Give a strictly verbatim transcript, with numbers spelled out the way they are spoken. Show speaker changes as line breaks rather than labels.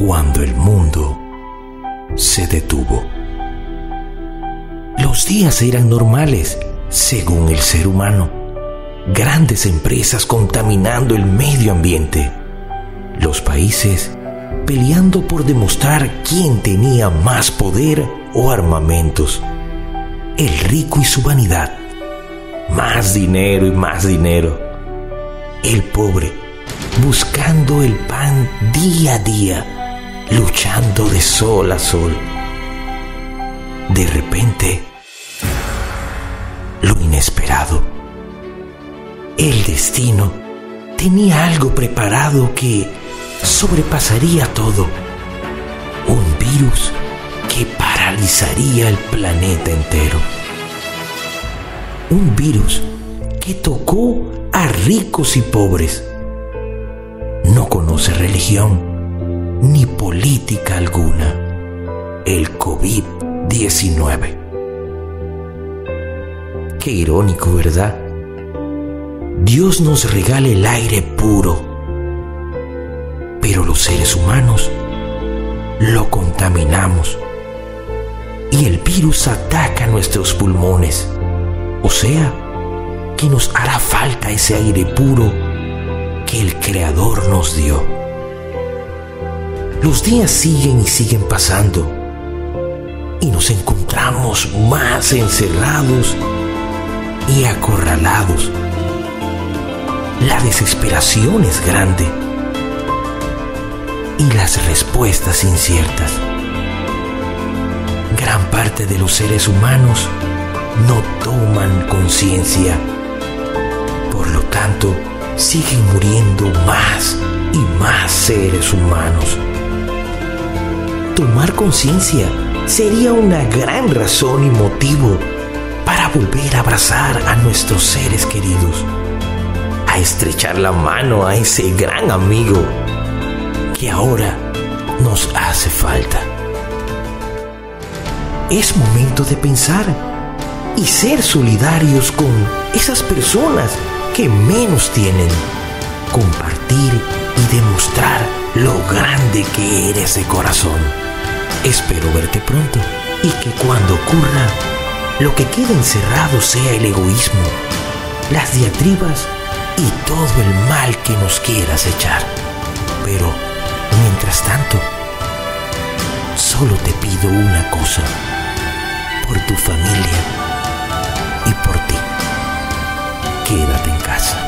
cuando el mundo se detuvo. Los días eran normales, según el ser humano. Grandes empresas contaminando el medio ambiente. Los países peleando por demostrar quién tenía más poder o armamentos. El rico y su vanidad. Más dinero y más dinero. El pobre buscando el pan día a día, luchando de sol a sol. De repente, lo inesperado. El destino tenía algo preparado que sobrepasaría todo. Un virus que paralizaría el planeta entero. Un virus que tocó a ricos y pobres. No conoce religión ni política alguna. El COVID diecinueve. Qué irónico, ¿verdad? Dios nos regala el aire puro, pero los seres humanos lo contaminamos y el virus ataca nuestros pulmones. O sea, que nos hará falta ese aire puro que el Creador nos dio. Los días siguen y siguen pasando y nos encontramos más encerrados y acorralados. La desesperación es grande y las respuestas inciertas. Gran parte de los seres humanos no toman conciencia. Por lo tanto, siguen muriendo más y más seres humanos. Tomar conciencia sería una gran razón y motivo para volver a abrazar a nuestros seres queridos, a estrechar la mano a ese gran amigo que ahora nos hace falta. Es momento de pensar y ser solidarios con esas personas que menos tienen. Compartir y demostrar lo grande que eres de corazón. Espero verte pronto y que cuando ocurra, lo que quede encerrado sea el egoísmo, las diatribas y todo el mal que nos quieras echar. Pero, mientras tanto, solo te pido una cosa: por tu familia y por ti, quédate en casa.